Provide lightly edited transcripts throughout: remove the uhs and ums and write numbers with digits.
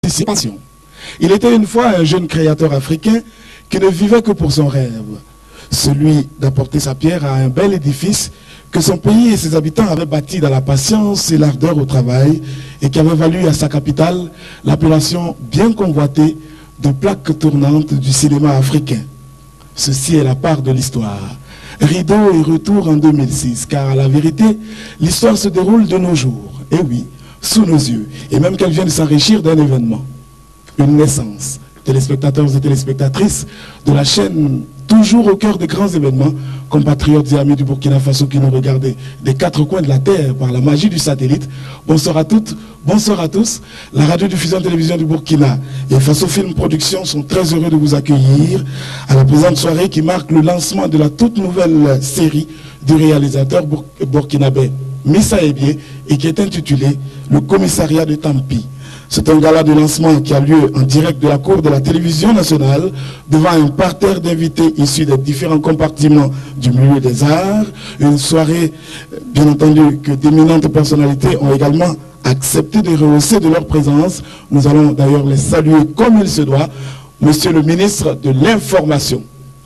participation. Il était une fois un jeune créateur africain qui ne vivait que pour son rêve, celui d'apporter sa pierre à un bel édifice que son pays et ses habitants avaient bâti dans la patience et l'ardeur au travail et qui avait valu à sa capitale l'appellation bien convoitée de plaque tournante du cinéma africain. Ceci est la part de l'histoire. Rideau et retour en 2006, car à la vérité, l'histoire se déroule de nos jours. Et oui, sous nos yeux, et même qu'elle vienne s'enrichir d'un événement. Une naissance. Téléspectateurs et téléspectatrices de la chaîne, toujours au cœur des grands événements, compatriotes et amis du Burkina Faso qui nous regardez des quatre coins de la terre par la magie du satellite. Bonsoir à toutes, bonsoir à tous. La radio-diffusion télévision du Burkina et Faso Film Production sont très heureux de vous accueillir à la présente soirée qui marque le lancement de la toute nouvelle série du réalisateur burkinabé Missa Ebié et qui est intitulée Le Commissariat de Tampi. C'est un gala de lancement qui a lieu en direct de la cour de la télévision nationale devant un parterre d'invités issus des différents compartiments du milieu des arts. Une soirée, bien entendu, que d'éminentes personnalités ont également accepté de rehausser de leur présence. Nous allons d'ailleurs les saluer comme il se doit. Monsieur le ministre de l'Information,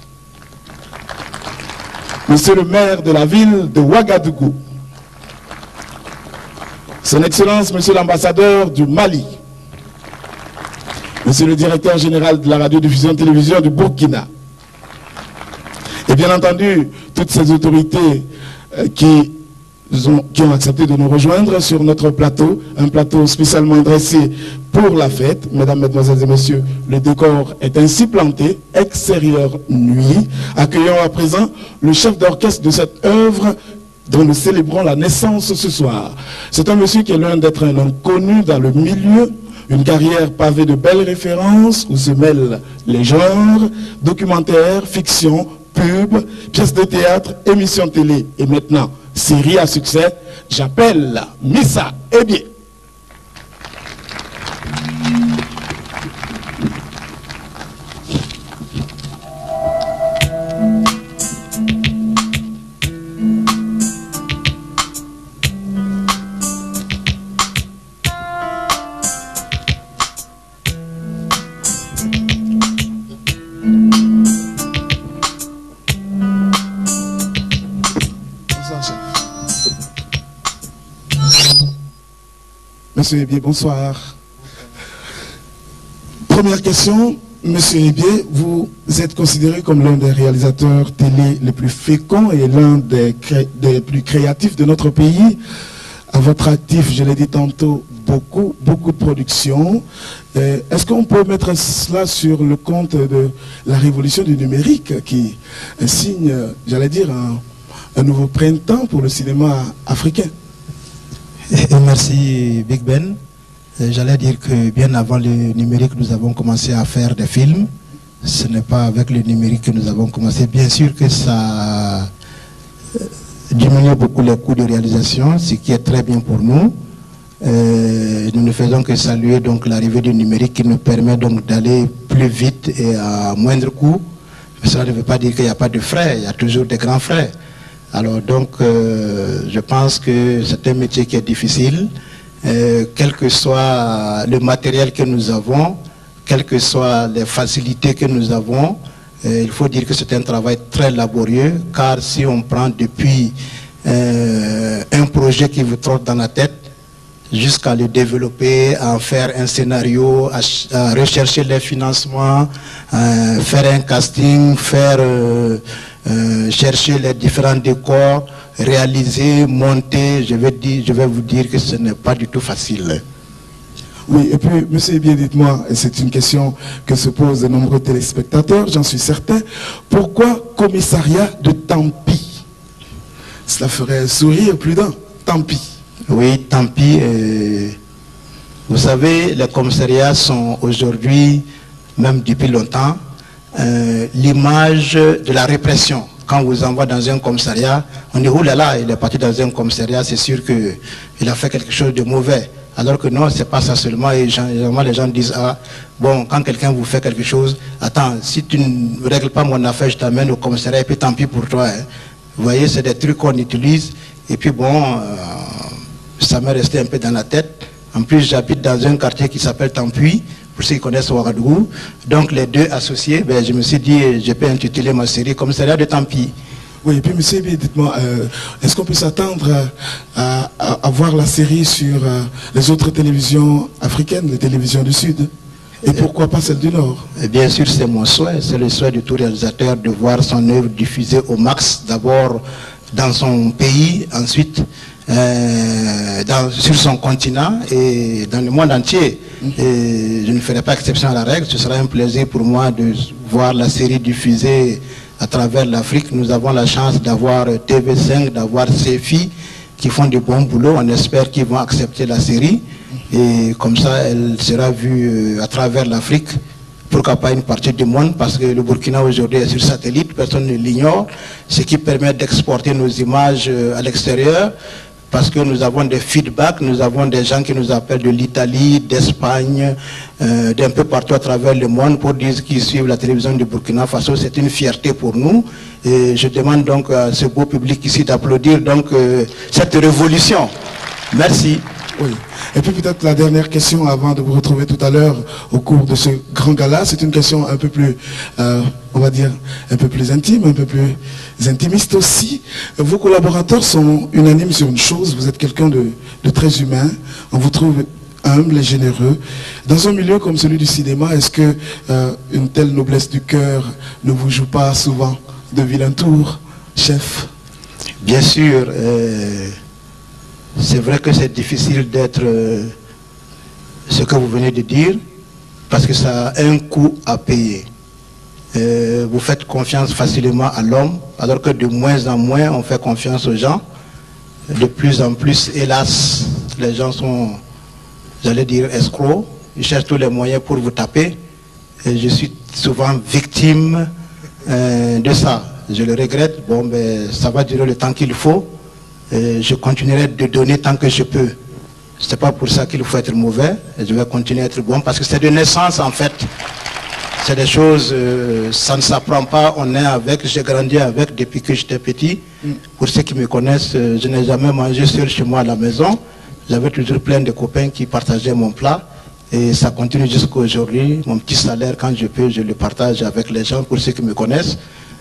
Monsieur le maire de la ville de Ouagadougou, Son Excellence, Monsieur l'ambassadeur du Mali, Monsieur le directeur général de la radio-diffusion télévision du Burkina, et bien entendu, toutes ces autorités qui ont accepté de nous rejoindre sur notre plateau, un plateau spécialement dressé pour la fête. Mesdames, Mesdemoiselles et Messieurs, le décor est ainsi planté, extérieur nuit. Accueillons à présent le chef d'orchestre de cette œuvre dont nous célébrons la naissance ce soir. C'est un monsieur qui est loin d'être un homme connu dans le milieu, une carrière pavée de belles références où se mêlent les genres, documentaires, fiction, pub, pièces de théâtre, émissions télé et maintenant série à succès. J'appelle Missa Ebié. Monsieur Ebié, bonsoir. Première question, Monsieur Ebié, vous êtes considéré comme l'un des réalisateurs télé les plus féconds et l'un des plus créatifs de notre pays. À votre actif, je l'ai dit tantôt, beaucoup de productions. Est-ce qu'on peut mettre cela sur le compte de la révolution du numérique qui signe, j'allais dire, un nouveau printemps pour le cinéma africain? Et merci Big Ben. J'allais dire que bien avant le numérique, nous avons commencé à faire des films. Ce n'est pas avec le numérique que nous avons commencé. Bien sûr que ça diminue beaucoup les coûts de réalisation, ce qui est très bien pour nous. Nous ne faisons que saluer donc l'arrivée du numérique qui nous permet donc d'aller plus vite et à moindre coût. Mais cela ne veut pas dire qu'il n'y a pas de frais, il y a toujours des grands frais. Alors donc, je pense que c'est un métier qui est difficile, quel que soit le matériel que nous avons, quelles que soient les facilités que nous avons, il faut dire que c'est un travail très laborieux, car si on prend depuis un projet qui vous trotte dans la tête, jusqu'à le développer, à en faire un scénario, à rechercher les financements, faire un casting, chercher les différents décors, réaliser, monter, je vais vous dire que ce n'est pas du tout facile. Oui, et puis, Monsieur Ebié, dites-moi, et c'est une question que se posent de nombreux téléspectateurs, j'en suis certain, pourquoi commissariat de Tampi? Cela ferait sourire plus d'un. Tampi. Oui, Tampi. Vous savez, les commissariats sont aujourd'hui, même depuis longtemps, l'image de la répression. Quand on vous envoie dans un commissariat, on dit, oh là là, il est parti dans un commissariat, c'est sûr qu'il a fait quelque chose de mauvais. Alors que non, c'est pas ça seulement. Et généralement, les gens disent, ah, bon, quand quelqu'un vous fait quelque chose, attends, si tu ne règles pas mon affaire, je t'amène au commissariat et puis tant pis pour toi. Hein. Vous voyez, c'est des trucs qu'on utilise. Et puis bon, ça m'est resté un peu dans la tête. En plus, j'habite dans un quartier qui s'appelle Tampuy, pour ceux qui connaissent Ouagadougou. Donc les deux associés, ben, je me suis dit, je peux intituler ma série Commissariat de Tampi. Oui, et puis monsieur, dites-moi, est-ce qu'on peut s'attendre à voir la série sur les autres télévisions africaines, les télévisions du Sud? Et pourquoi pas celle du Nord? Et bien sûr, c'est mon souhait, c'est le souhait de tout réalisateur de voir son œuvre diffusée au max, d'abord dans son pays, ensuite sur son continent et dans le monde entier. Et je ne ferai pas exception à la règle, ce sera un plaisir pour moi de voir la série diffusée à travers l'Afrique. Nous avons la chance d'avoir TV5, d'avoir CFI qui font du bon boulot. On espère qu'ils vont accepter la série et comme ça elle sera vue à travers l'Afrique, pourquoi pas une partie du monde, parce que le Burkina aujourd'hui est sur satellite, personne ne l'ignore, ce qui permet d'exporter nos images à l'extérieur, parce que nous avons des feedbacks, nous avons des gens qui nous appellent de l'Italie, d'Espagne, d'un peu partout à travers le monde pour dire qu'ils suivent la télévision du Burkina Faso. C'est une fierté pour nous et je demande donc à ce beau public ici d'applaudir donc cette révolution. Merci. Oui. Et puis peut-être la dernière question avant de vous retrouver tout à l'heure au cours de ce grand gala, c'est une question un peu plus, on va dire, un peu plus intime, un peu plus intimiste aussi. Vos collaborateurs sont unanimes sur une chose, vous êtes quelqu'un de très humain, on vous trouve humble et généreux. Dans un milieu comme celui du cinéma, est-ce que une telle noblesse du cœur ne vous joue pas souvent de vilain tour, chef? Bien sûr. C'est vrai que c'est difficile d'être ce que vous venez de dire, parce que ça a un coût à payer. Vous faites confiance facilement à l'homme, alors que de moins en moins on fait confiance aux gens. De plus en plus, hélas, les gens sont, j'allais dire, escrocs. Ils cherchent tous les moyens pour vous taper. Et je suis souvent victime de ça. Je le regrette. Bon, ben, ça va durer le temps qu'il faut. Je continuerai de donner tant que je peux. Ce n'est pas pour ça qu'il faut être mauvais. Je vais continuer à être bon parce que c'est de naissance en fait. C'est des choses, ça ne s'apprend pas, on est avec, j'ai grandi avec depuis que j'étais petit. Pour ceux qui me connaissent, je n'ai jamais mangé seul chez moi à la maison. J'avais toujours plein de copains qui partageaient mon plat. Et ça continue jusqu'à aujourd'hui. Mon petit salaire, quand je peux, je le partage avec les gens, pour ceux qui me connaissent.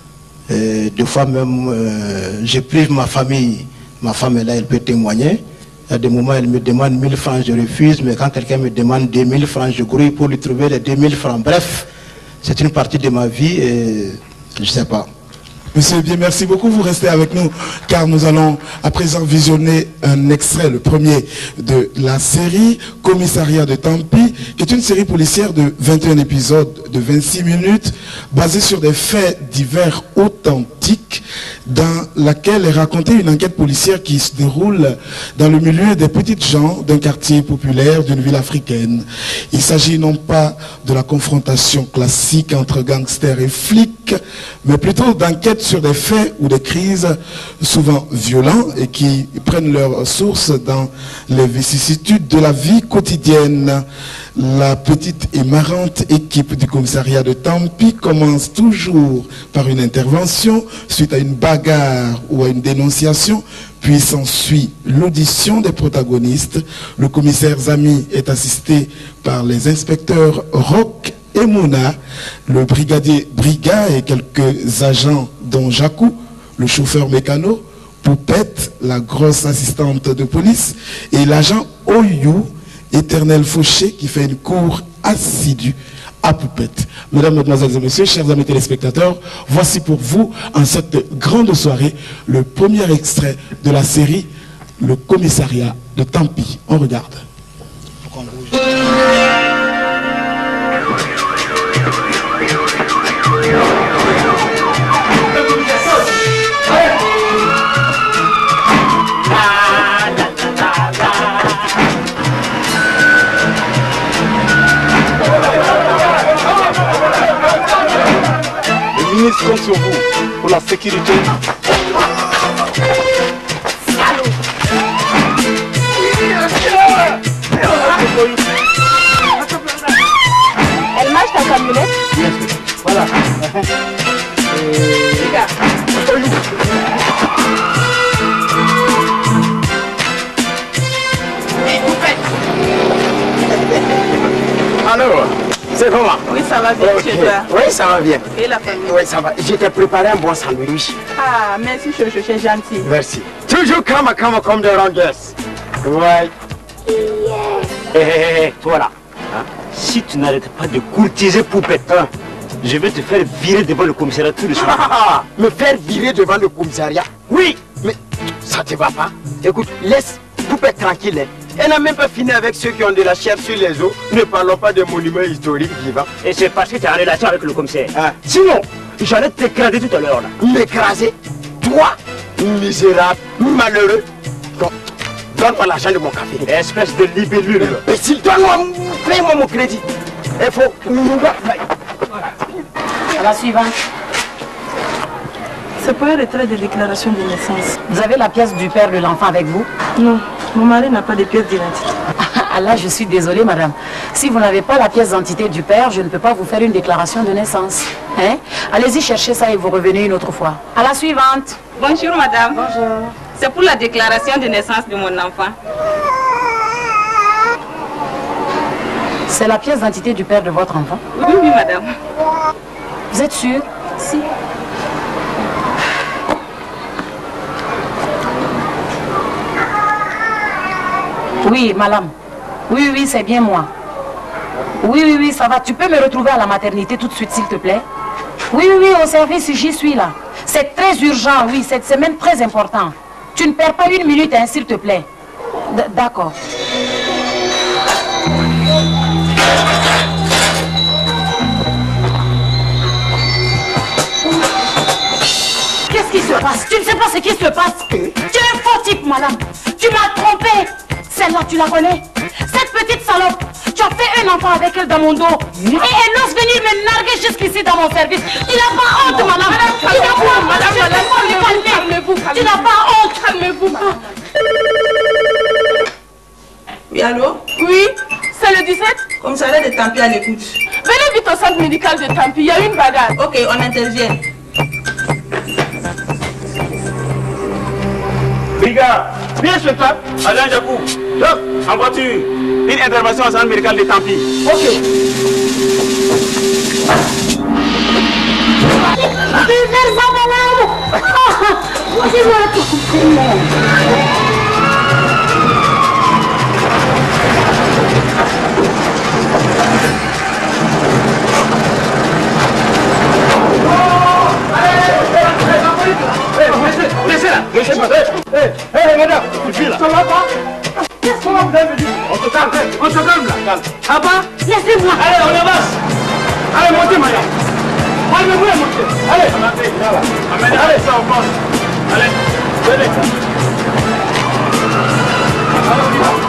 Et des fois même, je prive ma famille. Ma femme est là, elle peut témoigner. Il y a des moments, elle me demande 1000 francs, je refuse. Mais quand quelqu'un me demande 2000 francs, je grouille pour lui trouver les 2000 francs. Bref, c'est une partie de ma vie et je ne sais pas. Monsieur bien, merci beaucoup. Vous restez avec nous car nous allons à présent visionner un extrait, le premier de la série Commissariat de Tampi, qui est une série policière de 21 épisodes de 26 minutes, basée sur des faits divers authentiques, dans laquelle est racontée une enquête policière qui se déroule dans le milieu des petites gens d'un quartier populaire d'une ville africaine. Il s'agit non pas de la confrontation classique entre gangsters et flics, mais plutôt d'enquête sur des faits ou des crises souvent violents et qui prennent leur source dans les vicissitudes de la vie quotidienne. La petite et marrante équipe du commissariat de Tampi commence toujours par une intervention suite à une bagarre ou à une dénonciation, puis s'ensuit l'audition des protagonistes. Le commissaire Zami est assisté par les inspecteurs Roch et Mouna, le brigadier Briga et quelques agents dont Jacou, le chauffeur mécano, Poupette, la grosse assistante de police, et l'agent Oyou, éternel fauché, qui fait une cour assidue à Poupette. Mesdames, Mesdemoiselles et Messieurs, chers amis téléspectateurs, voici pour vous, en cette grande soirée, le premier extrait de la série Le Commissariat de Tampi. On regarde. Le ministre compte sur vous pour la sécurité. Elle marche ta camionnette? Voilà. Les gars. C'est comment? Oui, ça va bien chez toi. Oui, ça va bien. Et la famille? Oui, ça va. Je t'ai préparé un bon sandwich. Ah, merci, je suis gentil. Merci. Toujours comme de Rangers. Ouais. Voilà. Hein? Si tu n'arrêtes pas de courtiser Poupette, hein, je vais te faire virer devant le commissariat tout de suite. Me faire virer devant le commissariat? Oui. Mais ça te va pas? Écoute, laisse Poupette tranquille. Elle n'a même pas fini avec ceux qui ont de la chair sur les os. Ne parlons pas des monuments historiques vivants. Et c'est parce que tu es en relation avec le commissaire. Ah. Sinon, j'allais t'écraser tout à l'heure. M'écraser? Toi, misérable, malheureux. Donc, donne-moi l'argent de mon café. Espèce de libellule. Mais s'il donne-moi, paye-moi mon crédit. Il faut... À la suivante. C'est pour un retrait de déclaration de naissance. Vous avez la pièce du père de l'enfant avec vous? Non, mon mari n'a pas de pièce d'identité. Ah là, je suis désolée, madame. Si vous n'avez pas la pièce d'identité du père, je ne peux pas vous faire une déclaration de naissance. Hein? Allez-y chercher ça et vous revenez une autre fois. À la suivante. Bonjour, madame. Bonjour. C'est pour la déclaration de naissance de mon enfant. C'est la pièce d'identité du père de votre enfant? Oui, oui, madame. Vous êtes sûre? Si. Oui, madame. Oui, oui, c'est bien moi. Oui, oui, oui, ça va. Tu peux me retrouver à la maternité tout de suite, s'il te plaît? Oui, oui, oui, au service, j'y suis là. C'est très urgent, oui, c'est même très important. Tu ne perds pas une minute, hein, s'il te plaît. D'accord. Qu'est-ce qui se passe? Tu ne sais pas ce qui se passe? Tu es un faux type, madame. Tu m'as trompé. Celle-là, tu la connais? Cette petite salope, tu as fait un enfant avec elle dans mon dos. Et elle ose venir me narguer jusqu'ici dans mon service. Tu n'as pas honte, madame. Tu n'as pas honte, madame. Calmez-vous. Tu n'as pas honte. Calmez-vous. Oui, allô? Oui, c'est le 17. Commissariat de Tampi à l'écoute. Venez vite au centre médical de Tampi, il y a une bagarre. Ok, on intervient. Brigade, viens sur toi. Alain Jacou, en voiture. Une intervention au centre médical de Tampi. Ok. Laissez-la, laissez-moi. Hé, madame, tu suis là. Ça va pas? Qu'est-ce qu'on va vous avez dit? On se calme là, calme. Ah bah? Laissez-moi. Allez, on avance. Allez, montez, madame. Calmez-vous et montez. Allez, allez, ça on passe. Allez, venez. Allez, on y va.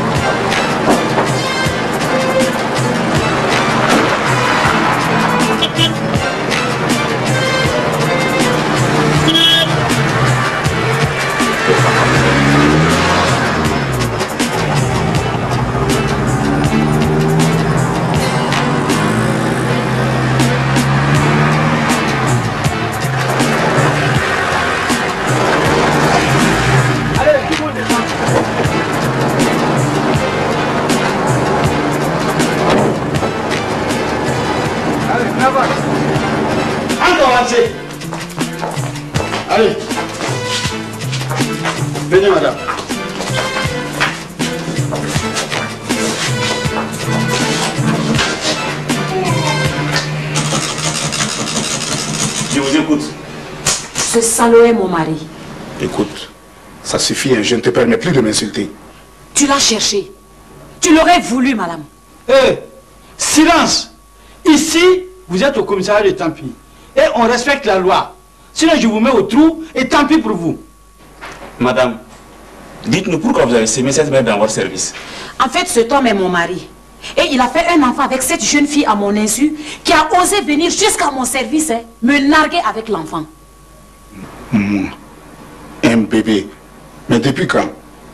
Allez. Venez, madame. Je vous écoute. Ce salaud est mon mari. Écoute, ça suffit, hein, je ne te permets plus de m'insulter. Tu l'as cherché. Tu l'aurais voulu, madame. Hé, silence. Ici, vous êtes au commissariat de Tampi. Et on respecte la loi. Sinon, je vous mets au trou et tant pis pour vous. Madame, dites-nous pourquoi vous avez semé cette mère dans votre service. En fait, cet homme est mon mari. Et il a fait un enfant avec cette jeune fille à mon insu qui a osé venir jusqu'à mon service, hein, me narguer avec l'enfant. Un bébé. Mais depuis quand?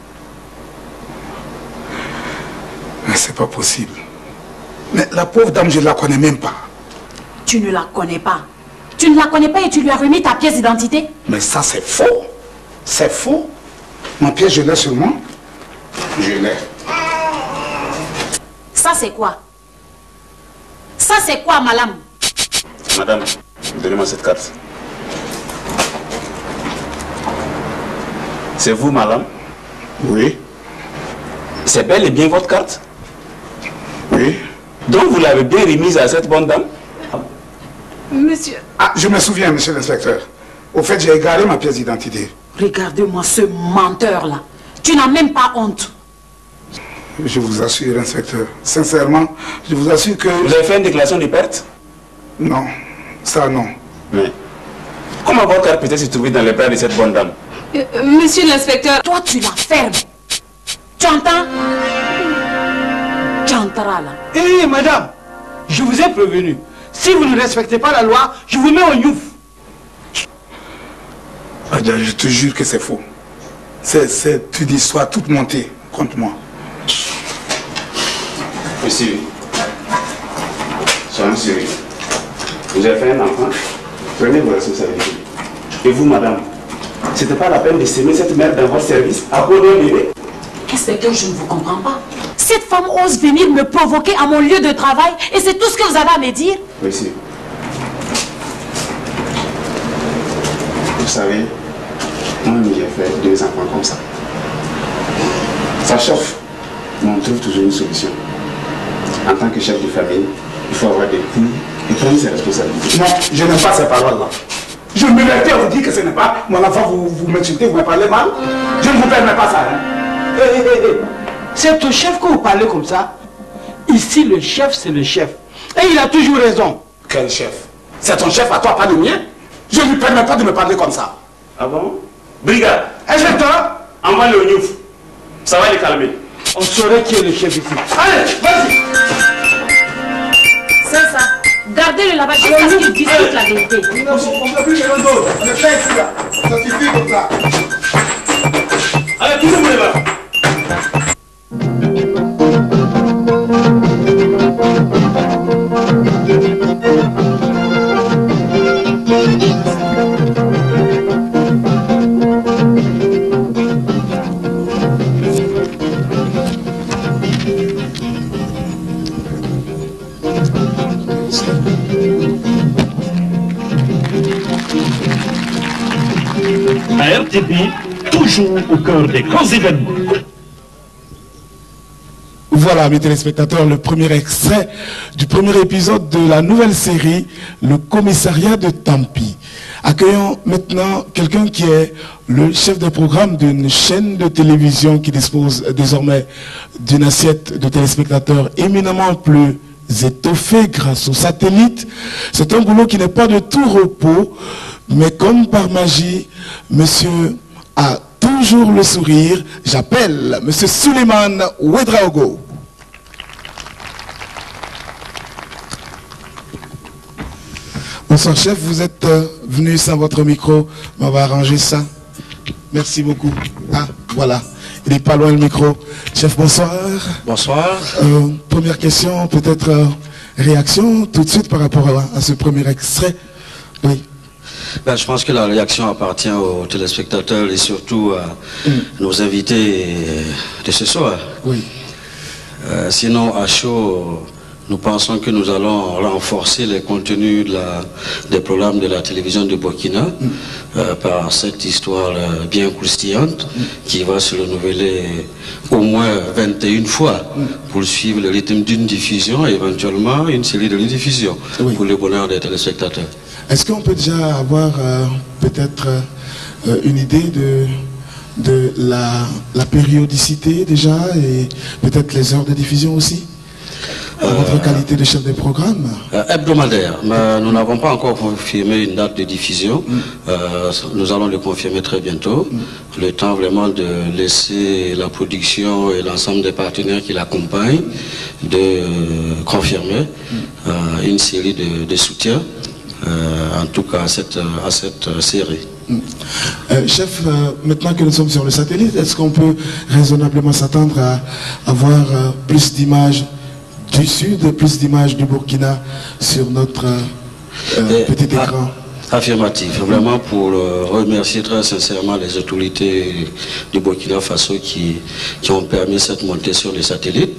Mais c'est pas possible. Mais la pauvre dame, je ne la connais même pas. Tu ne la connais pas. Tu ne la connais pas et tu lui as remis ta pièce d'identité? Mais ça, c'est faux. C'est faux. Ma pièce, je l'ai sur moi. Je l'ai. Ça, c'est quoi? Ça, c'est quoi, madame? Madame, donnez-moi cette carte. C'est vous, madame? Oui. C'est bel et bien votre carte? Oui. Donc vous l'avez bien remise à cette bonne dame? Monsieur... Ah, je me souviens, monsieur l'inspecteur. Au fait, j'ai égaré ma pièce d'identité. Regardez-moi ce menteur-là. Tu n'as même pas honte. Je vous assure, inspecteur. Sincèrement, je vous assure que... Vous avez fait une déclaration de perte? Non, ça non. Mais comment votre carte peut-être se trouver dans les bras de cette bonne dame? Monsieur l'inspecteur... Toi, tu la fermes. Tu entends? Tu entreras là. Eh, madame, je vous ai prévenu. Si vous ne respectez pas la loi, je vous mets au youf. Adja, je te jure que c'est faux. C'est une histoire toute montée contre moi. Monsieur, soyez sérieux. Vous avez fait un enfant, prenez vos responsabilités. Et vous, madame, c'était pas la peine de s'aimer cette mère dans votre service à cause d'un bébé? Inspecteur, je ne vous comprends pas. Cette femme ose venir me provoquer à mon lieu de travail et c'est tout ce que vous avez à me dire? Monsieur, vous savez, moi, j'ai fait 2 enfants comme ça. Ça chauffe, mais on trouve toujours une solution. En tant que chef de famille, il faut avoir des couilles et prendre ses responsabilités. Non, je n'aime pas ces paroles-là. Je me permets à vous dire que ce n'est pas mon enfant, vous m'insultez, vous me parlez mal. Je ne vous permets pas ça. Hein. C'est au chef que vous parlez comme ça. Ici, le chef, c'est le chef. Et il a toujours raison. Quel chef? C'est ton chef à toi, pas le mien. Je ne lui permets pas de me parler comme ça. Ah bon? Brigade, Inspecteur, envoie-le au Niouf. Ça va les calmer. On saurait qui est le chef ici. allez, vas-y. C'est ça. Gardez-le là-bas jusqu'à ce qu'il dise toute la vérité. On ne peut plus faire un autre. On est fait ici, là. Ça suffit comme ça. Allez, tout le monde est là. À RTP, toujours au cœur des grands événements. Voilà, mes téléspectateurs, le premier extrait du premier épisode de la nouvelle série, Le Commissariat de Tampi. Accueillons maintenant quelqu'un qui est le chef de programme d'une chaîne de télévision qui dispose désormais d'une assiette de téléspectateurs éminemment plus étoffée grâce au satellite. C'est un boulot qui n'est pas de tout repos, mais comme par magie, monsieur a toujours le sourire. J'appelle monsieur Suleiman Ouedraogo. Bonsoir chef, vous êtes venu sans votre micro, on va arranger ça. Merci beaucoup. Ah, voilà, il n'est pas loin le micro. Chef, bonsoir. Bonsoir. Première question, peut-être réaction tout de suite par rapport à ce premier extrait. Oui. Ben, je pense que la réaction appartient aux téléspectateurs et surtout à nos invités de ce soir. Oui. Sinon, à chaud, nous pensons que nous allons renforcer les contenus des programmes de la télévision de Burkina par cette histoire bien croustillante qui va se renouveler au moins 21 fois pour suivre le rythme d'une diffusion et éventuellement une série de rediffusions pour le bonheur des téléspectateurs. Est-ce qu'on peut déjà avoir peut-être une idée de la périodicité déjà et peut-être les heures de diffusion aussi? Votre qualité de chef de programme? Hebdomadaire, mais nous n'avons pas encore confirmé une date de diffusion. Nous allons le confirmer très bientôt. Le temps vraiment de laisser la production et l'ensemble des partenaires qui l'accompagnent de confirmer une série de soutiens, en tout cas à cette série. Chef, maintenant que nous sommes sur le satellite, est-ce qu'on peut raisonnablement s'attendre à avoir plus d'images du Sud, plus d'images du Burkina sur notre petit écran? Affirmatif, vraiment pour remercier très sincèrement les autorités du Burkina Faso qui ont permis cette montée sur les satellites.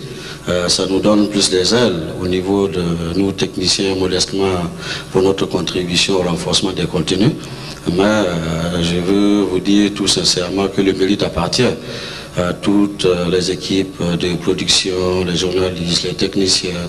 ça nous donne plus des ailes au niveau de nous techniciens modestement pour notre contribution au renforcement des contenus. Mais je veux vous dire tout sincèrement que le mérite appartient à toutes les équipes de production, les journalistes, les techniciens,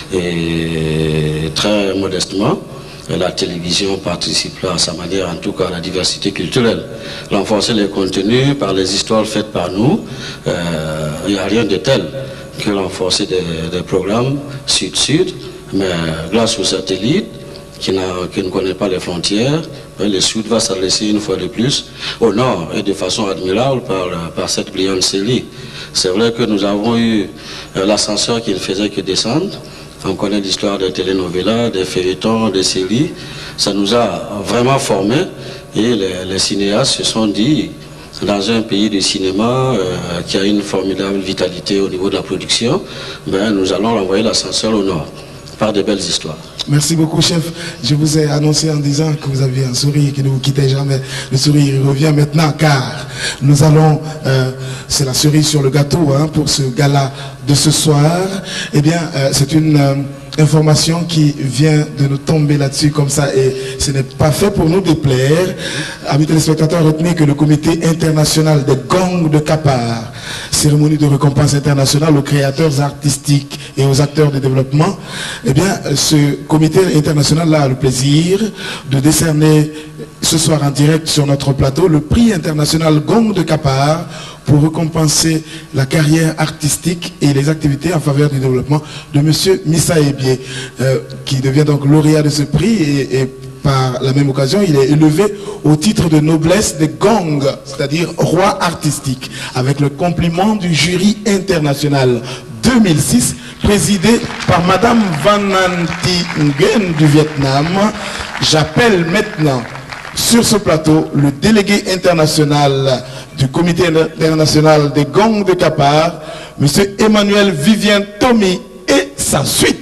et très modestement, la télévision participera à sa manière, en tout cas, à la diversité culturelle. Renforcer les contenus par les histoires faites par nous, il n'y a rien de tel que renforcer des programmes sud-sud, mais grâce aux satellites, qui ne connaît pas les frontières, le Sud va s'adresser une fois de plus au Nord et de façon admirable par cette brillante série. C'est vrai que nous avons eu l'ascenseur qui ne faisait que descendre. On connaît l'histoire des télénovelas, des feuilletons, des séries. Ça nous a vraiment formés et les cinéastes se sont dit, dans un pays de cinéma qui a une formidable vitalité au niveau de la production, ben, nous allons renvoyer l'ascenseur au Nord par de belles histoires. Merci beaucoup, chef. Je vous ai annoncé en disant que vous aviez un sourire qui ne vous quittait jamais. Le sourire revient maintenant car nous allons, c'est la cerise sur le gâteau hein, pour ce gala de ce soir. Eh bien, c'est une information qui vient de nous tomber là-dessus comme ça et ce n'est pas fait pour nous déplaire. Amis téléspectateurs, retenez que le comité international des gangs de Kapar, cérémonie de récompense internationale aux créateurs artistiques et aux acteurs de développement, eh bien, ce comité international a le plaisir de décerner ce soir en direct sur notre plateau le prix international Gong de Kapar pour récompenser la carrière artistique et les activités en faveur du développement de M. Missa Ebié, qui devient donc lauréat de ce prix et par la même occasion, il est élevé au titre de noblesse des Gong, c'est-à-dire roi artistique, avec le compliment du jury international 2006, présidé par Madame Van Nti Nguyen du Vietnam. J'appelle maintenant sur ce plateau le délégué international du comité international des gangs de Kapar, M. Emmanuel Vivien Tomi et sa suite.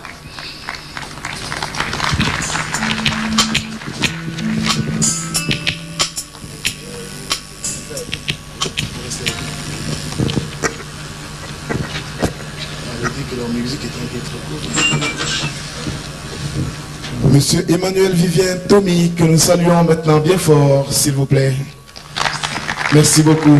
Monsieur Emmanuel Vivien Tomi, que nous saluons maintenant bien fort, s'il vous plaît. Merci beaucoup.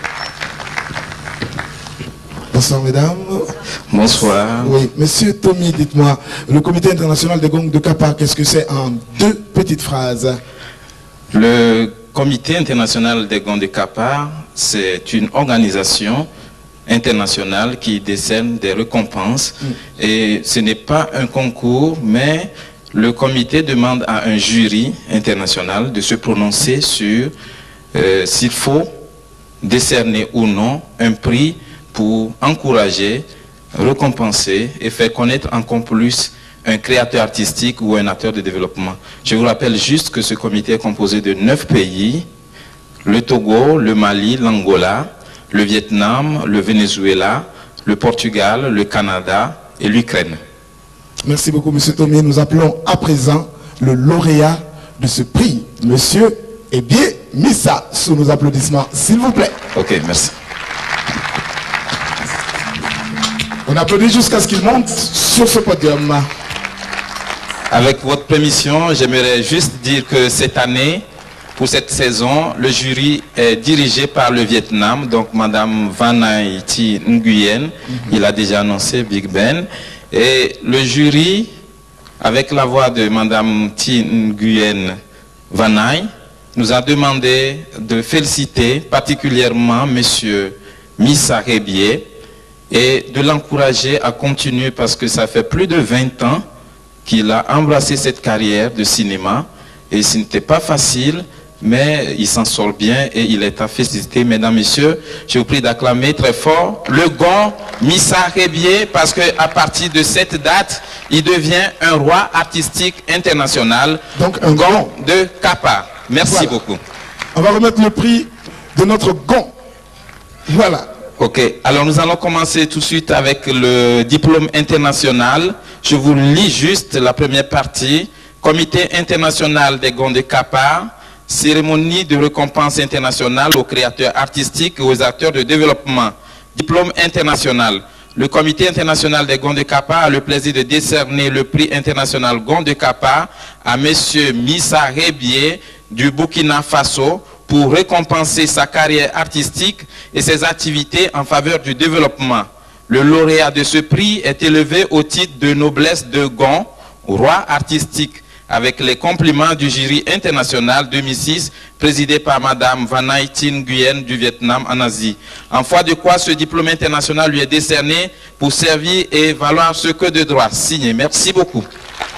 Bonsoir, mesdames. Bonsoir. Oui, monsieur Tomi, dites-moi, le comité international des gangs de Kapar, qu'est-ce que c'est en 2 petites phrases? Le comité international des gangs de Kapar, c'est une organisation internationale qui décerne des récompenses. Et ce n'est pas un concours, mais le comité demande à un jury international de se prononcer sur s'il faut décerner ou non un prix pour encourager, récompenser et faire connaître encore plus un créateur artistique ou un acteur de développement. Je vous rappelle juste que ce comité est composé de 9 pays, le Togo, le Mali, l'Angola, le Vietnam, le Venezuela, le Portugal, le Canada et l'Ukraine. Merci beaucoup, monsieur Tomi. Nous appelons à présent le lauréat de ce prix, monsieur Ebié Missa, sous nos applaudissements, s'il vous plaît. Ok, merci. On applaudit jusqu'à ce qu'il monte sur ce podium. Avec votre permission, j'aimerais juste dire que cette année, pour cette saison, le jury est dirigé par le Vietnam, donc Madame Van Nti Nguyen, il a déjà annoncé Big Ben. Et le jury, avec la voix de Madame Thi Nguyen Van Nai, nous a demandé de féliciter particulièrement Monsieur Missa Ebié et de l'encourager à continuer parce que ça fait plus de 20 ans qu'il a embrassé cette carrière de cinéma et ce n'était pas facile, mais il s'en sort bien et il est à féliciter. Mesdames, Messieurs, je vous prie d'acclamer très fort le Gong Missa Ebié parce qu'à partir de cette date, il devient un roi artistique international. Donc un Gong de Kapar. Merci beaucoup. On va remettre le prix de notre Gong. Voilà. Ok, alors nous allons commencer tout de suite avec le diplôme international. Je vous lis juste la première partie. Comité international des Gangs de Kapar, cérémonie de récompense internationale aux créateurs artistiques et aux acteurs de développement. Diplôme international. le Comité international des Gonds de Kappa a le plaisir de décerner le prix international Gonds de Kappa à M. Missa Rebié du Burkina Faso pour récompenser sa carrière artistique et ses activités en faveur du développement. Le lauréat de ce prix est élevé au titre de noblesse de Gond, roi artistique, avec les compliments du jury international 2006, présidé par Mme Van Thi Nguyen du Vietnam en Asie. En foi de quoi ce diplôme international lui est décerné pour servir et valoir ce que de droit. Signé. Merci beaucoup.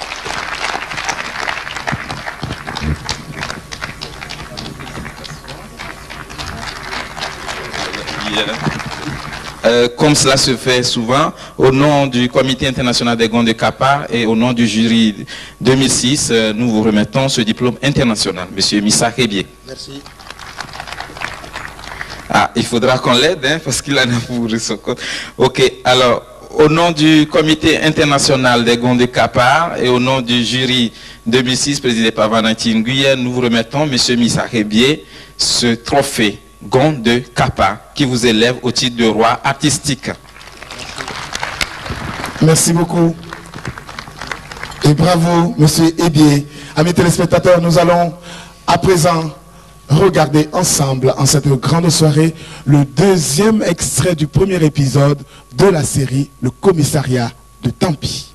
Comme cela se fait souvent, au nom du Comité international des Gonds de Kappa et au nom du jury 2006, nous vous remettons ce diplôme international. Monsieur Missa Rebié. Merci. Ah, il faudra qu'on l'aide, hein, parce qu'il en a pour son compte. Ok, alors, au nom du Comité international des Gonds de Kappa et au nom du jury 2006, présidé par Van Thi Nguyen, nous vous remettons, Monsieur Missa Rebié, ce trophée Gonds de Kappa qui vous élève au titre de roi artistique. Merci beaucoup. Et bravo, Monsieur Ebié. Amis téléspectateurs, nous allons à présent regarder ensemble, en cette grande soirée, le deuxième extrait du premier épisode de la série Le Commissariat de Tampi.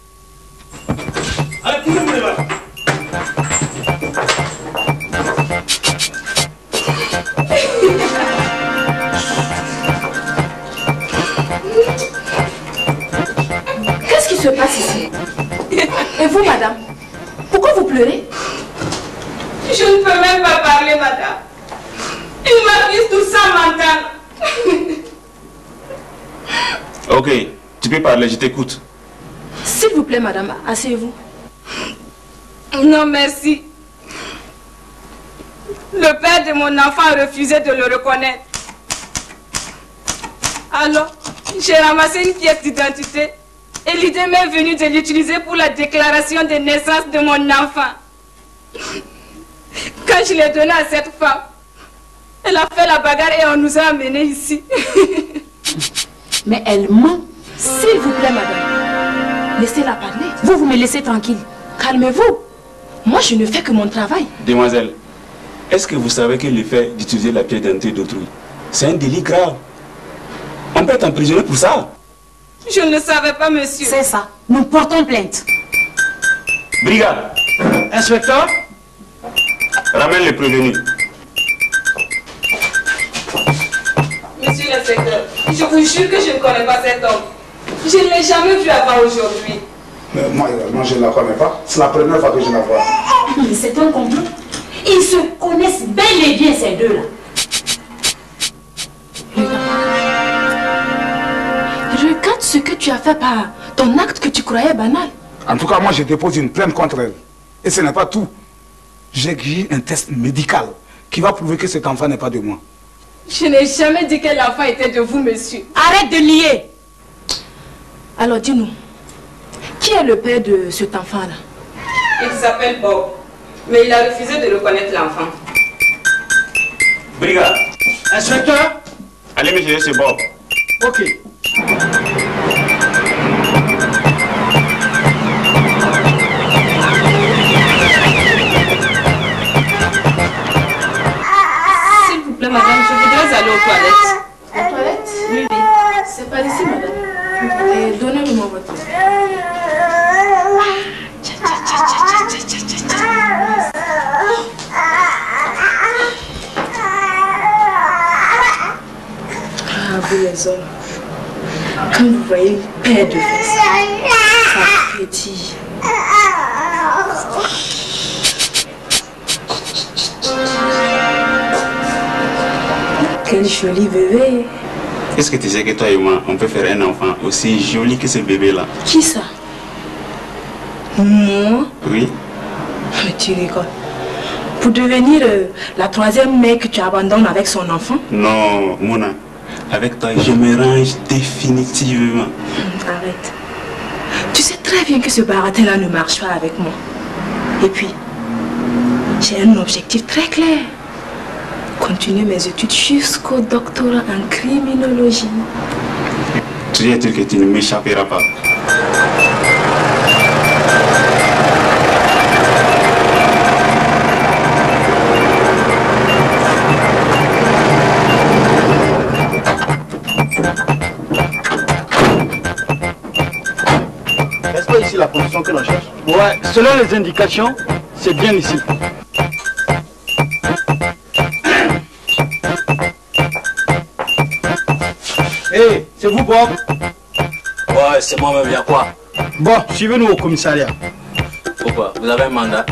Qu'est-ce qui se passe ici? Et vous, madame? Pourquoi vous pleurez? Je ne peux même pas parler, madame. Il m'a pris tout ça mental. Ok, tu peux parler, je t'écoute. S'il vous plaît, madame, asseyez-vous. Non, merci. Le père de mon enfant a refusé de le reconnaître. Alors, j'ai ramassé une pièce d'identité et l'idée m'est venue de l'utiliser pour la déclaration de naissance de mon enfant. Quand je l'ai donné à cette femme, elle a fait la bagarre et on nous a amenés ici. Mais elle ment. S'il vous plaît, madame, laissez-la parler. Vous me laissez tranquille. Calmez-vous. Moi, je ne fais que mon travail. Demoiselle, est-ce que vous savez que le fait d'utiliser la pièce d'identité d'autrui, c'est un délit grave? On peut être emprisonné pour ça. Je ne le savais pas, monsieur. C'est ça. Nous portons plainte. Brigade. Inspecteur, ramène les prévenus. Monsieur l'inspecteur, je vous jure que je ne connais pas cet homme. Je ne l'ai jamais vu avant aujourd'hui. Mais moi, je ne la connais pas. C'est la première fois que je la vois. Mais c'est un complot. Ils se connaissent bel et bien, ces deux-là. Regarde ce que tu as fait par ton acte que tu croyais banal. En tout cas, moi, je dépose une plainte contre elle. Et ce n'est pas tout. J'ai exigé un test médical qui va prouver que cet enfant n'est pas de moi. Je n'ai jamais dit que l'enfant était de vous, monsieur. Arrête de nier. Alors, dis-nous, qui est le père de cet enfant-là? Il s'appelle Bob, mais il a refusé de reconnaître l'enfant. Brigade. inspecteur. Allez me chercher ce Bob. Ok. S'il vous plaît, madame, je voudrais aller aux toilettes. Aux toilettes? Oui, oui. C'est pas ici, madame. Donnez-moi votre temps. Ah, vous les hommes, quand vous voyez une paire de fesses, ça pétille. Quel joli bébé. Est-ce que tu sais que toi et moi, on peut faire un enfant aussi joli que ce bébé-là? Qui ça? Moi? Oui. Mais tu rigoles. Pour devenir la troisième mère que tu abandonnes avec son enfant? Non, Mona. Avec toi, je me range définitivement. Arrête. Tu sais très bien que ce baratin-là ne marche pas avec moi. Et puis, j'ai un objectif très clair. Continuer mes études jusqu'au doctorat en criminologie. Toujours est-il que tu ne m'échapperas pas. Est-ce que ici la position que l'on cherche? Ouais, selon les indications, c'est bien ici. Hey, c'est vous Bob? Ouais, c'est moi-même, y'a quoi? Bon, suivez-nous au commissariat. Pourquoi? Vous avez un mandat?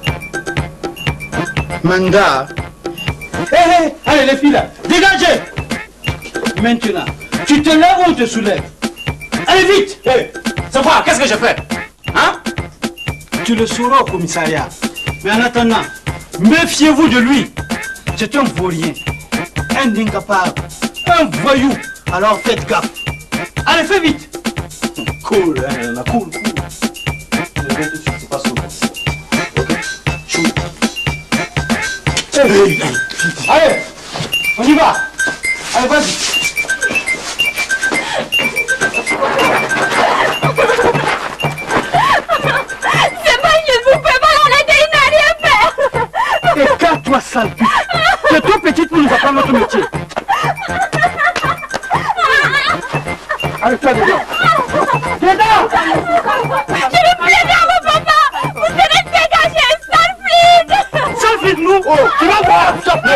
Mandat? Hé, allez les filles là, dégagez! Maintenant, tu te lèves ou on te soulève? Allez vite! Hé, c'est quoi? Qu'est-ce que j'ai fait? Hein? Tu le sauras au commissariat. Mais en attendant, méfiez-vous de lui. C'est un vaurien, un incapable, un voyou. Alors faites gaffe. Allez, fais vite! Cool, hein, cool. C'est pas souvent. Allez, on y va. Allez, vas-y. C'est pas une vous pouvez pas l'arrêter, il n'a rien fait. Écarte-toi, sale pute. Tu es trop petite pour nous apprendre notre métier. Allez, toi, dedans. Dedans! Je ne plais pas, mon papa. Vous serez dégagé, sale flic. Sale flic, nous? Oh, tu vas voir, s'il te plaît.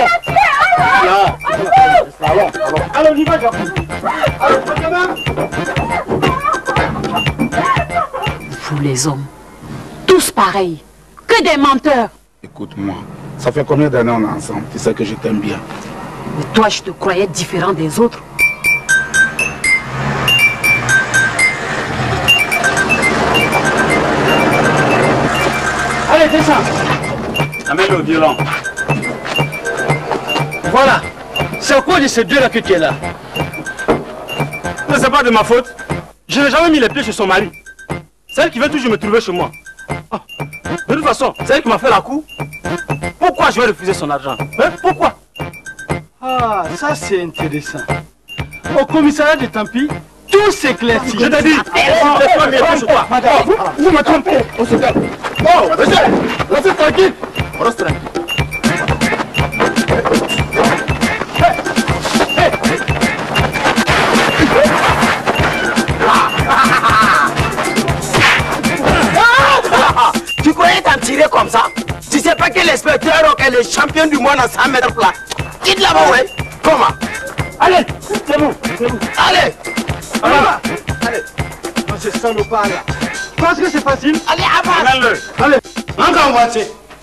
Allez, on y va, Japon. Allez, prenez-moi. Vous les hommes, tous pareils, que des menteurs. Écoute-moi, ça fait combien d'années on est ensemble? Tu sais que je t'aime bien. Mais toi, je te croyais différent des autres. Allez, descends. Amène le violon. Voilà. C'est à cause de ces deux-là que tu es là. Mais c'est pas de ma faute. Je n'ai jamais mis les pieds chez son mari. C'est elle qui veut toujours me trouver chez moi. Ah. De toute façon, c'est elle qui m'a fait la cour. Pourquoi je vais refuser son argent? Hein? Pourquoi? Ah, ça c'est intéressant. Au commissariat de Tampi, tout s'éclaircit. Je te dis, laisse-moi mes pieds chez toi. Vous me trompez. On se calme. Oh, restez tranquille. On reste tranquille. Tu croyais t'en tirer comme ça? Tu sais pas que l'inspecteur est le champion du monde à 100 mètres plat. Quitte là-bas, ouais. Comment? Allez, c'est bon, c'est bon. Allez. Allez. Non, c'est salopard là. Tu penses que c'est facile? Allez, avance. Amène-le. Allez, entre en voiture.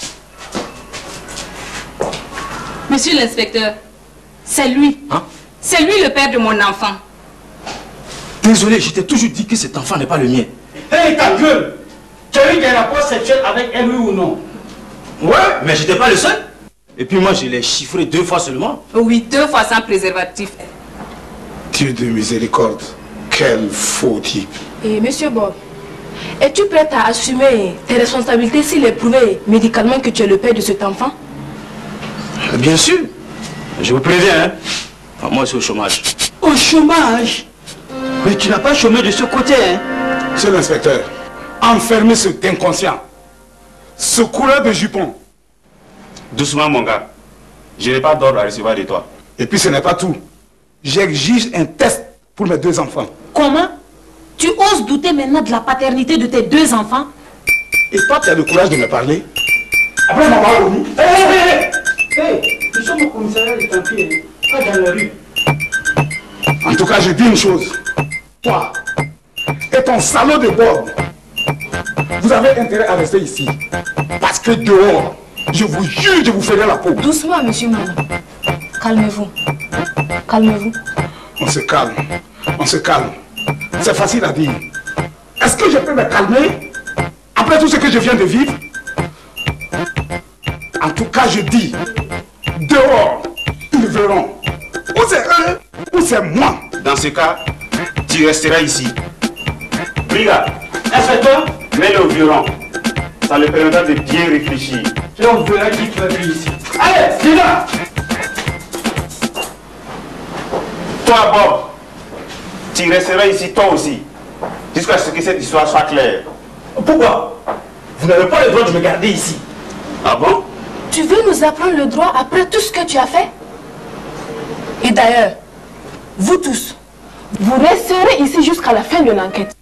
Monsieur l'inspecteur, c'est lui. Hein? C'est lui le père de mon enfant. Désolé, je t'ai toujours dit que cet enfant n'est pas le mien. Hé, ta gueule! Tu as eu des rapports sexuels avec elle, oui ou non? Ouais, mais j'étais pas le seul. Et puis moi, je l'ai chiffré 2 fois seulement. Oui, 2 fois sans préservatif. Dieu de miséricorde, quel faux type. Et monsieur Bob, es-tu prête à assumer tes responsabilités s'il est prouvé médicalement que tu es le père de cet enfant? Bien sûr. Je vous préviens, hein. Enfin, moi, je suis au chômage. Au chômage? Mais tu n'as pas chômé de ce côté, hein? Monsieur l'inspecteur, enfermez cet inconscient, ce coureur de jupons. Doucement, mon gars. Je n'ai pas d'ordre à recevoir de toi. Et puis ce n'est pas tout. J'exige un test pour mes 2 enfants. Comment? Tu oses douter maintenant de la paternité de tes 2 enfants? Et toi, tu as le courage de me parler? Après m'avoir remis. Hé, nous sommes au commissariat de Tampi, pas dans la rue. En tout cas, je dis une chose. Toi et ton salaud de Bob, vous avez intérêt à rester ici. Parce que dehors, je vous jure, je vous ferai la peau. Doucement, monsieur Manon. Calmez-vous. Calmez-vous. On se calme. On se calme. C'est facile à dire. Est-ce que je peux me calmer après tout ce que je viens de vivre? En tout cas, je dis, dehors, ils verront. Ou c'est eux, ou c'est moi. Dans ce cas, tu resteras ici. Brigade, inspecteur, mets-le au violon. Ça le permettra de bien réfléchir. Et on verra qui tu as vu ici. Allez, dis là. Toi, Bob, Tu resteras ici toi aussi, jusqu'à ce que cette histoire soit claire. Pourquoi? Vous n'avez pas le droit de me garder ici. Ah bon? Tu veux nous apprendre le droit après tout ce que tu as fait? Et d'ailleurs, vous tous, vous resterez ici jusqu'à la fin de l'enquête.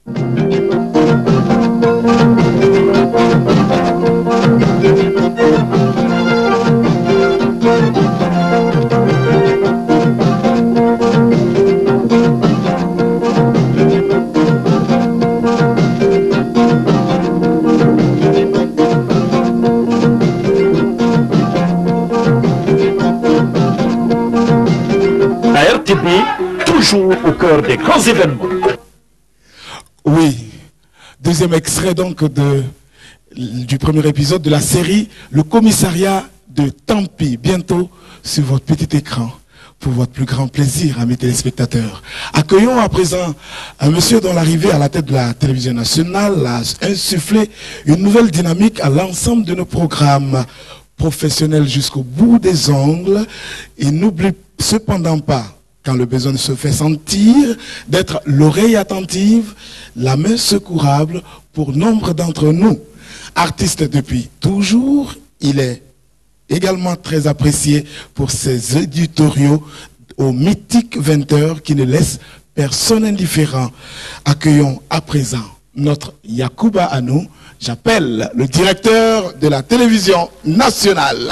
La RTP, toujours au cœur des grands événements. Oui, deuxième extrait donc du premier épisode de la série Le Commissariat de Tampi, bientôt sur votre petit écran, pour votre plus grand plaisir, amis téléspectateurs. Accueillons à présent un monsieur dont l'arrivée à la tête de la télévision nationale a insufflé une nouvelle dynamique à l'ensemble de nos programmes professionnels jusqu'au bout des ongles. Et n'oublie cependant pas, quand le besoin se fait sentir, d'être l'oreille attentive, la main secourable pour nombre d'entre nous. Artiste depuis toujours, il est également très apprécié pour ses éditoriaux aux mythiques 20h qui ne laissent personne indifférent. Accueillons à présent notre Yacouba Anou. J'appelle le directeur de la télévision nationale.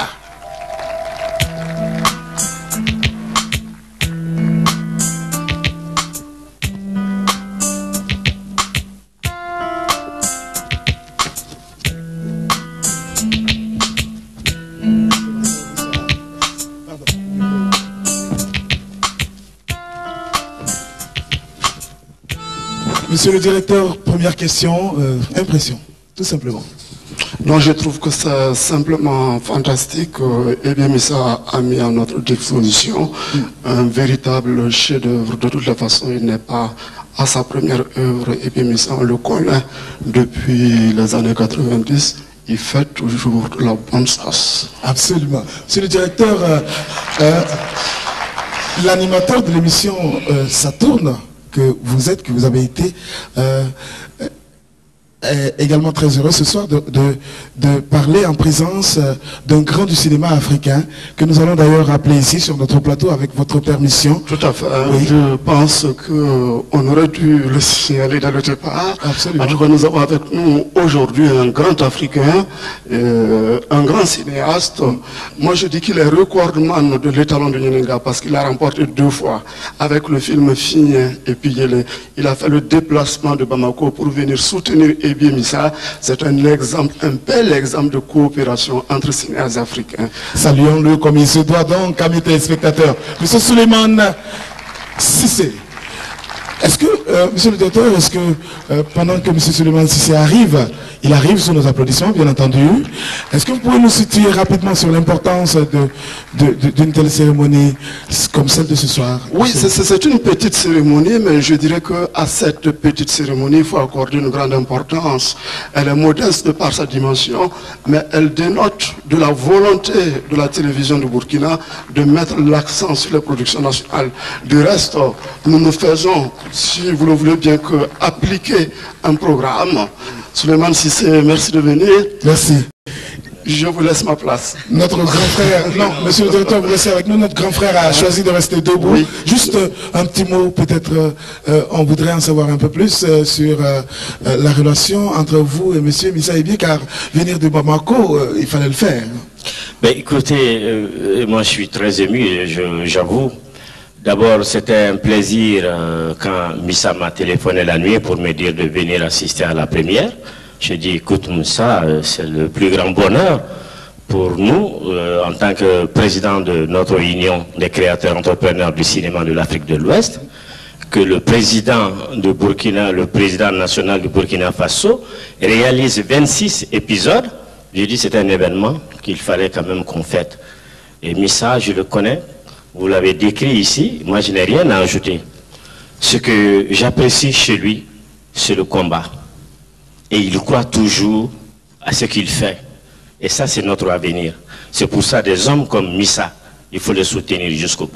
Monsieur le directeur, première question, impression, tout simplement. Non, je trouve que c'est simplement fantastique. Ebié Missa a mis à notre disposition un véritable chef-d'œuvre. De toute façon, il n'est pas à sa première œuvre. Ebié Missa, on le connaît depuis les années 90. Il fait toujours de la bonne sauce. Absolument. Monsieur le directeur, l'animateur de l'émission Ça tourne, que vous êtes, que vous avez été, est également très heureux ce soir de parler en présence d'un grand du cinéma africain que nous allons d'ailleurs rappeler ici sur notre plateau avec votre permission. Tout à fait. Oui. Je pense qu'on aurait dû le signaler dans le départ. Absolument. En tout cas, nous avons avec nous aujourd'hui un grand Africain, un grand cinéaste. Moi, je dis qu'il est recordman de l'étalon de Nyenenga parce qu'il a remporté 2 fois avec le film Finien. Et puis, il a fait le déplacement de Bamako pour venir soutenir Ebié Missa. C'est un exemple, un bel exemple de coopération entre cinéastes africains. Saluons-le comme il se doit donc, amis téléspectateurs. Monsieur Souleymane Cissé. Est-ce que, monsieur le directeur, est-ce que pendant que monsieur Souleymane Cissé arrive, il arrive sous nos applaudissements, bien entendu, est-ce que vous pouvez nous situer rapidement sur l'importance d'une telle cérémonie comme celle de ce soir? Oui, c'est une petite cérémonie, mais je dirais qu'à cette petite cérémonie, il faut accorder une grande importance. Elle est modeste de par sa dimension, mais elle dénote de la volonté de la télévision de Burkina de mettre l'accent sur les productions nationales. Du reste, nous nous faisons, si vous le voulez bien, que appliquer un programme. Souleymane Cissé, merci de venir. Merci. Je vous laisse ma place. Notre grand frère, non, monsieur le directeur, vous restez avec nous. Notre grand frère a choisi de rester debout. Oui. Juste un petit mot, peut-être, on voudrait en savoir un peu plus sur la relation entre vous et monsieur Missa Ebié, car venir de Bamako, il fallait le faire. Ben, écoutez, moi je suis très ému, j'avoue. D'abord, c'était un plaisir quand Missa m'a téléphoné la nuit pour me dire de venir assister à la première. Je dis, écoute Moussa, c'est le plus grand bonheur pour nous, en tant que président de notre union des créateurs entrepreneurs du cinéma de l'Afrique de l'Ouest, que le président de Burkina, le président national du Burkina Faso, réalise 26 épisodes. J'ai dit, c'est un événement qu'il fallait quand même qu'on fête. Et Missa, je le connais. Vous l'avez décrit ici, moi je n'ai rien à ajouter. Ce que j'apprécie chez lui, c'est le combat. Et il croit toujours à ce qu'il fait. Et ça, c'est notre avenir. C'est pour ça des hommes comme Missa, il faut les soutenir jusqu'au bout.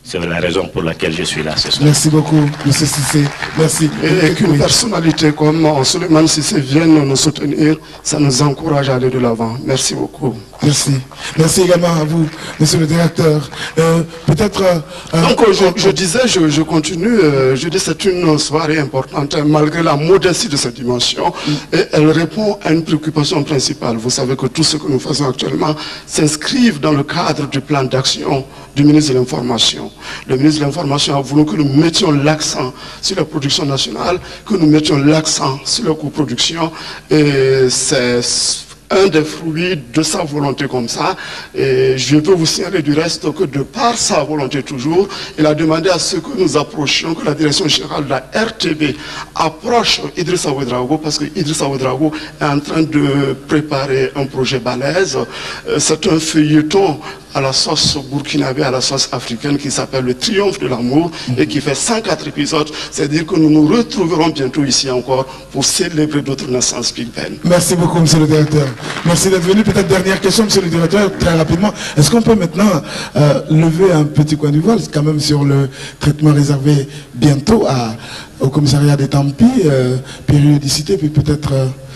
C'est la raison pour laquelle je suis là ce soir. Merci beaucoup, M. Cissé. Merci. Et qu'une personnalité comme Souleymane Cissé vienne nous soutenir, ça nous encourage à aller de l'avant. Merci beaucoup. Merci. Merci également à vous, monsieur le directeur. Peut-être... Donc, je disais, je continue, je dis c'est une soirée importante, hein, malgré la modestie de cette dimension, et elle répond à une préoccupation principale. Vous savez que tout ce que nous faisons actuellement s'inscrivent dans le cadre du plan d'action du ministre de l'Information. Le ministre de l'Information a voulu que nous mettions l'accent sur la production nationale, que nous mettions l'accent sur la coproduction, et c'est un des fruits de sa volonté comme ça. Et je veux vous signaler du reste que de par sa volonté toujours, il a demandé à ce que nous approchions, que la direction générale de la RTB approche Idrissa Ouedraogo, parce que Idrissa Ouedraogo est en train de préparer un projet balèze. C'est un feuilleton à la sauce burkinabé, à la sauce africaine, qui s'appelle Le Triomphe de l'amour et qui fait 104 épisodes. C'est-à-dire que nous nous retrouverons bientôt ici encore pour célébrer d'autres naissances Big Ben. Merci beaucoup, monsieur le directeur. Merci d'être venu. Peut-être dernière question, monsieur le directeur, très rapidement. Est-ce qu'on peut maintenant lever un petit coin du voile, quand même sur le traitement réservé bientôt au commissariat des Tempi, périodicité, puis peut-être...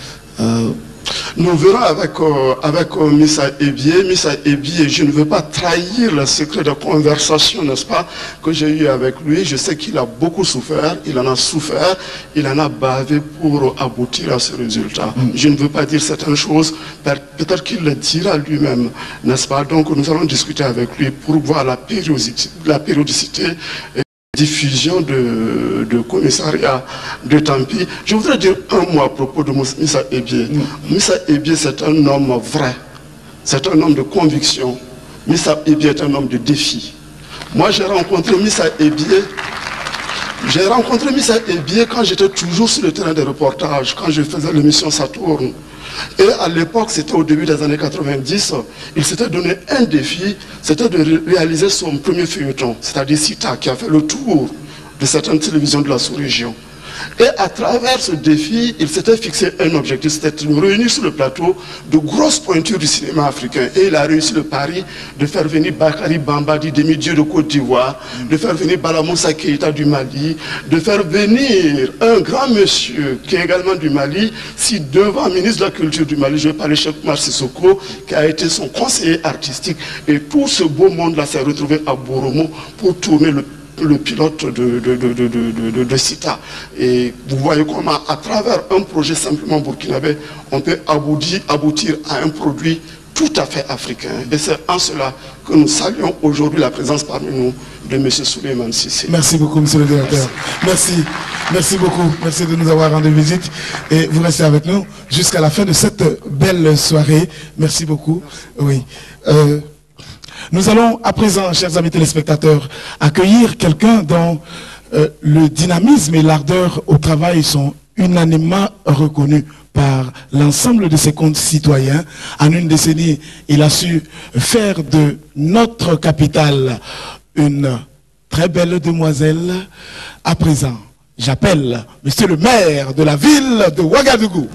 Nous verrons avec Missa Ebié. Missa Ebié, je ne veux pas trahir le secret de conversation, n'est-ce pas, que j'ai eu avec lui. Je sais qu'il a beaucoup souffert, il en a souffert, il en a bavé pour aboutir à ce résultat. Je ne veux pas dire certaines choses, peut-être qu'il le dira lui-même, n'est-ce pas. Donc nous allons discuter avec lui pour voir la périodicité diffusion de commissariat de Tempi. Je voudrais dire un mot à propos de Missa Ebié. Missa Ebié, c'est un homme vrai, c'est un homme de conviction. Missa Ebié est un homme de défi. Moi, j'ai rencontré Missa Ebié quand j'étais toujours sur le terrain des reportages, quand je faisais l'émission Saturne. Et à l'époque, c'était au début des années 90, il s'était donné un défi, c'était de réaliser son premier feuilleton, c'est-à-dire Sita, qui a fait le tour de certaines télévisions de la sous-région. Et à travers ce défi, il s'était fixé un objectif, c'était de réunir sur le plateau de grosses pointures du cinéma africain. Et il a réussi le pari de faire venir Bakary Bambadi, demi-dieu de Côte d'Ivoire, de faire venir Bala Moussa Keïta du Mali, de faire venir un grand monsieur qui est également du Mali, si devant le ministre de la Culture du Mali, je vais parler Cheikh Oumar Sissoko, qui a été son conseiller artistique. Et tout ce beau monde-là s'est retrouvé à Boromo pour tourner le pilote de Sita. Et vous voyez comment, à travers un projet simplement burkinabé, on peut aboutir à un produit tout à fait africain. Et c'est en cela que nous saluons aujourd'hui la présence parmi nous de M. Souleymane Cissé. Merci beaucoup, monsieur le directeur. Merci. Merci beaucoup. Merci de nous avoir rendu visite. Et vous restez avec nous jusqu'à la fin de cette belle soirée. Merci beaucoup. Oui. Nous allons à présent, chers amis téléspectateurs, accueillir quelqu'un dont le dynamisme et l'ardeur au travail sont unanimement reconnus par l'ensemble de ses concitoyens. En une décennie, il a su faire de notre capitale une très belle demoiselle. À présent, j'appelle monsieur le maire de la ville de Ouagadougou.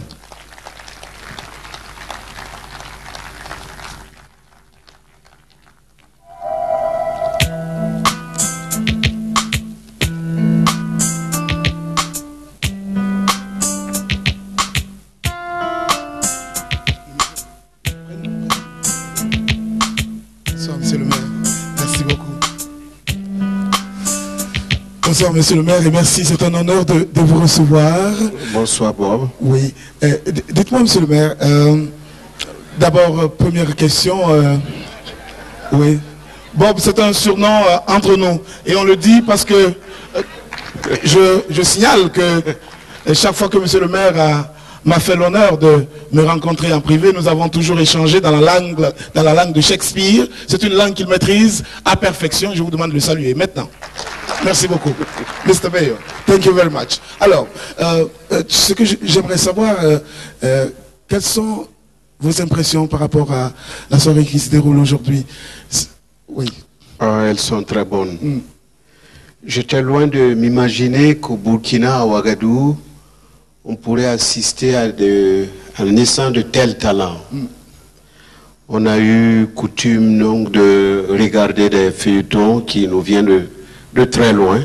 Bonsoir, monsieur le maire, et merci, c'est un honneur de vous recevoir. Bonsoir, Bob. Oui. Dites-moi, monsieur le maire, d'abord, première question. Oui. Bob, c'est un surnom entre nous, et on le dit parce que je signale que chaque fois que monsieur le maire m'a fait l'honneur de me rencontrer en privé, nous avons toujours échangé dans la langue de Shakespeare. C'est une langue qu'il maîtrise à perfection. Je vous demande de le saluer maintenant. Merci beaucoup. Mr. Mayor, thank you very much. Alors, ce que j'aimerais savoir, quelles sont vos impressions par rapport à la soirée qui se déroule aujourd'hui? Oui. Elles sont très bonnes. J'étais loin de m'imaginer qu'au Burkina, à Ouagadougou, on pourrait assister à la naissance de tels talents. on a eu coutume donc de regarder des feuilletons qui nous viennent de très loin.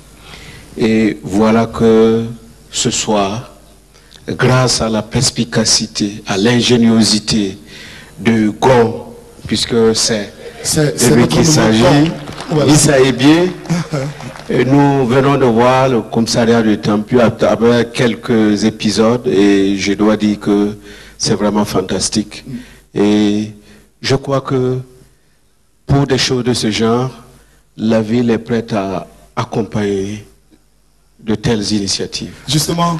Et voilà que ce soir, grâce à la perspicacité, à l'ingéniosité de Gon, puisque c'est de lui qu'il s'agit, Issa Ebié, nous venons de voir le commissariat de Tampi avec quelques épisodes et je dois dire que c'est vraiment fantastique. Et je crois que pour des choses de ce genre, la ville est prête à accompagner de telles initiatives. Justement,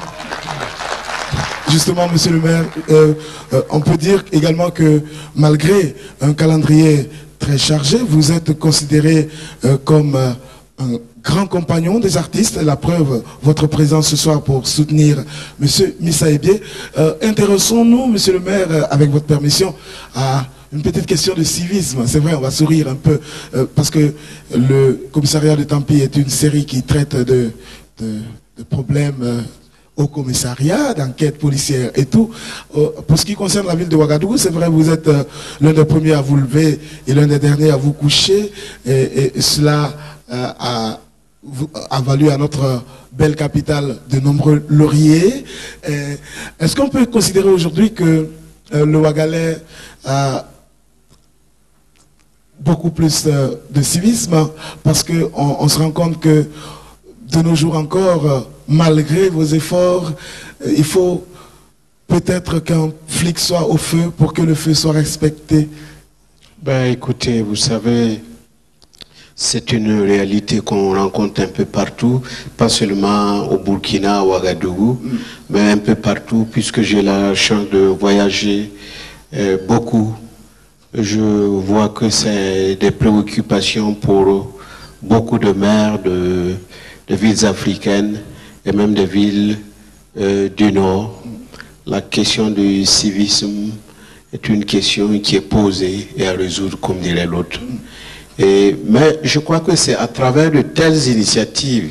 monsieur le maire, on peut dire également que malgré un calendrier très chargé, vous êtes considéré comme un grand compagnon des artistes. La preuve, votre présence ce soir pour soutenir monsieur Missa Ebié. Intéressons-nous, monsieur le maire, avec votre permission, à une petite question de civisme. C'est vrai, on va sourire un peu, parce que le commissariat de Tampi est une série qui traite de problèmes au commissariat, d'enquête policière et tout. Pour ce qui concerne la ville de Ouagadougou, c'est vrai, vous êtes l'un des premiers à vous lever et l'un des derniers à vous coucher. Et cela a valu à notre belle capitale de nombreux lauriers. Est-ce qu'on peut considérer aujourd'hui que le Ouagalais a beaucoup plus de civisme, parce qu'on se rend compte que de nos jours encore, malgré vos efforts, il faut peut-être qu'un flic soit au feu pour que le feu soit respecté? Ben écoutez, vous savez, c'est une réalité qu'on rencontre un peu partout, pas seulement au Burkina, à Ouagadougou, mais un peu partout, puisque j'ai la chance de voyager beaucoup. Je vois que c'est des préoccupations pour beaucoup de maires de villes africaines et même des villes du Nord. La question du civisme est une question qui est posée et à résoudre, comme dirait l'autre. Mais je crois que c'est à travers de telles initiatives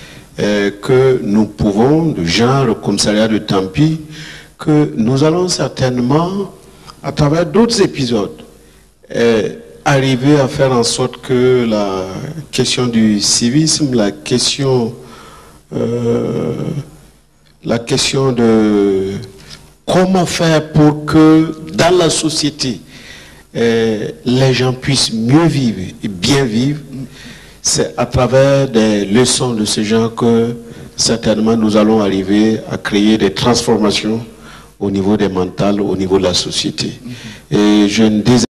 que nous pouvons, de genre le commissariat de Tampi, que nous allons certainement, à travers d'autres épisodes, arriver à faire en sorte que la question du civisme, la question de comment faire pour que dans la société les gens puissent mieux vivre et bien vivre, c'est à travers des leçons de ce genre que certainement nous allons arriver à créer des transformations au niveau des mentales, au niveau de la société. Et je ne désespère